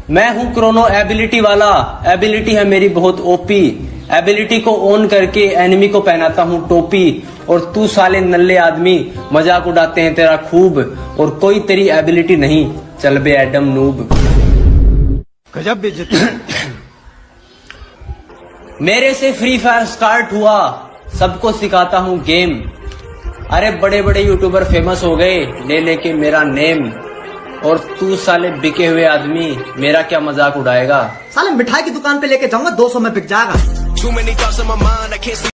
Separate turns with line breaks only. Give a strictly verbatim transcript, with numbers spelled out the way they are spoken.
मैं हूँ Chrono ability वाला, एबिलिटी है मेरी बहुत ओपी। एबिलिटी को ऑन करके एनिमी को पहनाता हूँ टोपी। और तू साले नल्ले आदमी मजाक उड़ाते हैं तेरा खूब, और कोई तेरी एबिलिटी नहीं, चल बे एडम नूब।
गजब बेइज्जती।
मेरे से फ्री फायर स्टार्ट हुआ, सबको सिखाता हूँ गेम। अरे बड़े बड़े यूट्यूबर फेमस हो गए ले लेके मेरा नेम। और तू साले बिके हुए आदमी मेरा क्या मजाक उड़ाएगा।
साले मिठाई की दुकान पे लेके जाऊंगा, दो सौ में बिक जाएगा।